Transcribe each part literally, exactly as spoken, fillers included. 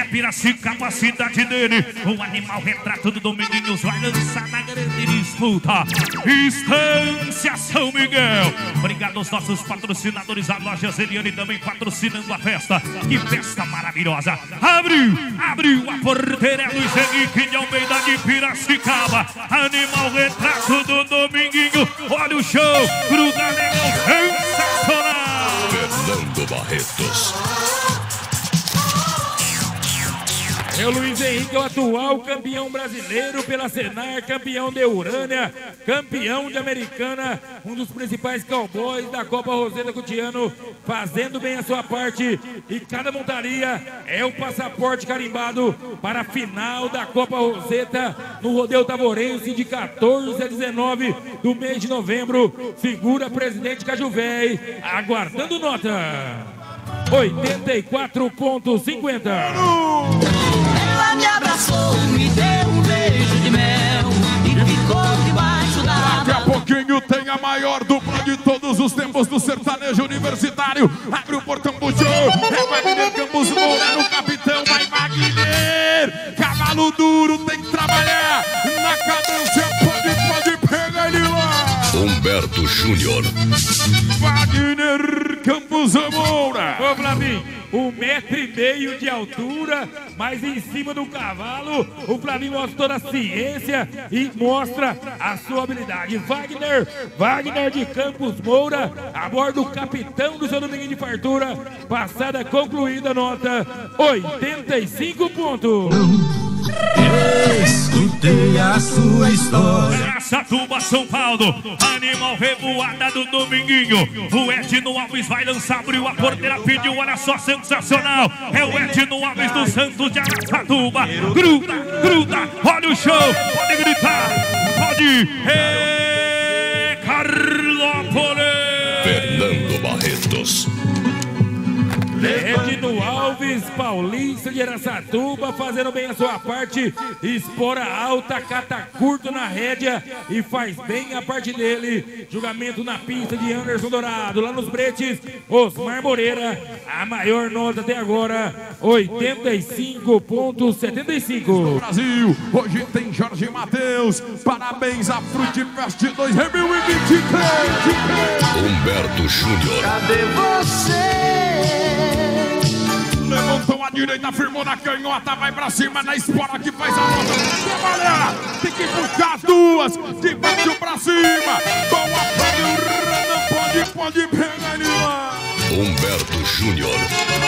Piracicaba, a cidade dele. O animal retrato do Dominguinhos vai lançar na grande disputa. Estância São Miguel. Obrigado aos nossos patrocinadores, a loja Zeliane também patrocinando a festa. Que festa maravilhosa. Abriu, abriu a porteira é Luiz Henrique de Almeida de Piracicaba. Animal retrato do Dominguinho. Olha o show, gruda legal, sensacional. Fernando Barretos. É o Luiz Henrique, o atual campeão brasileiro pela Senar, campeão de Urânia, campeão de Americana, um dos principais cowboys da Copa Roseta Cutiano, fazendo bem a sua parte. E cada montaria é o passaporte carimbado para a final da Copa Roseta no Rodeio Tavorense de quatorze a dezenove do mês de novembro. Figura presidente Cajuvéi, aguardando nota oitenta e quatro ponto cinquenta. Ela me abraçou, me deu um beijo de mel e ficou debaixo da... Daqui a pouquinho tem a maior dupla de todos os tempos do sertanejo universitário. Abre o portão do show, é Wagner Campos Moura no capitão. Vai Wagner, cavalo duro, tem que trabalhar na cadência, pode, pode pegar ele lá. Humberto Júnior. Wagner Campos Moura. Ô Flavinho, um metro e meio de altura, mas em cima do cavalo, o Flavinho mostra toda a ciência e mostra a sua habilidade. Wagner, Wagner de Campos Moura, a bordo do capitão do seu Dominguinho de Fartura, passada concluída, nota oitenta e cinco pontos. Escutei a sua história. Piracicaba, São Paulo. Animal revoada do Dominguinho. O Edno Alves vai lançar, abriu a porteira, pediu, olha só, sensacional. É o Edno Alves do Santos de Araçatuba. Gruda, gruda, olha o show. Pode gritar, pode. É Carlópolis. Fernando Barretos. Edno Alves, Paulista de Araçatuba, fazendo bem a sua parte. Espora alta, cata curto na rédea e faz bem a parte dele. Julgamento na pista de Anderson Dourado. Lá nos bretes, Osmar Moreira, a maior nota até agora, oitenta e cinco ponto setenta e cinco. Brasil, hoje tem Jorge Mateus. Parabéns a Frutifest dois mil e vinte e três. Humberto Júnior. Cadê você? Levantou a direita, firmou na canhota, vai pra cima na espora que faz a volta. Trabalhar, tem que puxar as duas, de baixo pra cima. Boa, pode, pode, pode pegar ele lá. Humberto Júnior.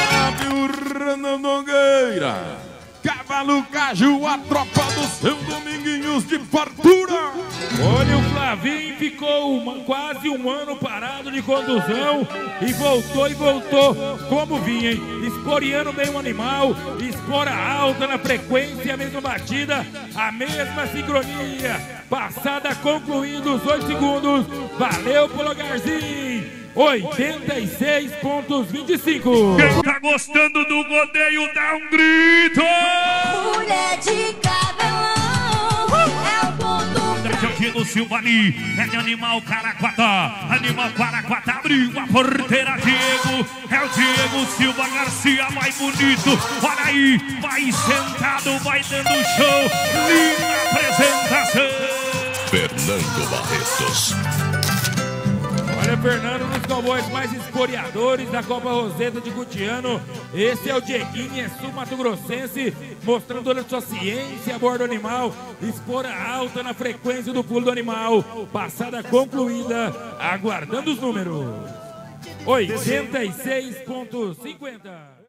Fábio Nogueira. Cavalo Caju, a tropa do seu Dominguinhos de Fartura. Olha, o Flavinho ficou uma, quase um ano parado de condução e voltou e voltou como vinha, hein? Esporeando bem o animal, espora alta na frequência, a mesma batida, a mesma sincronia. Passada concluindo os oito segundos. Valeu pro lugarzinho. oitenta e seis ponto vinte e cinco. Quem tá gostando do rodeio dá um grito. Mulher de cabelão, é o ponto Daqui aqui no Silvani, é de Animal Caraguatá. Animal Caraguatá abriu a porteira, Diego. É o Diego Silva Garcia, mais bonito. Olha aí, vai sentado, vai dando show. Linda apresentação. Fernando Barretos. Olha, Fernando, um dos cowboys mais esporeadores da Copa Roseta de Cutiano. Esse é o Dieguinho, é sul-mato-grossense, mostrando toda a sua ciência a bordo do animal. Espora alta na frequência do pulo do animal. Passada concluída, aguardando os números. oitenta e seis ponto cinquenta.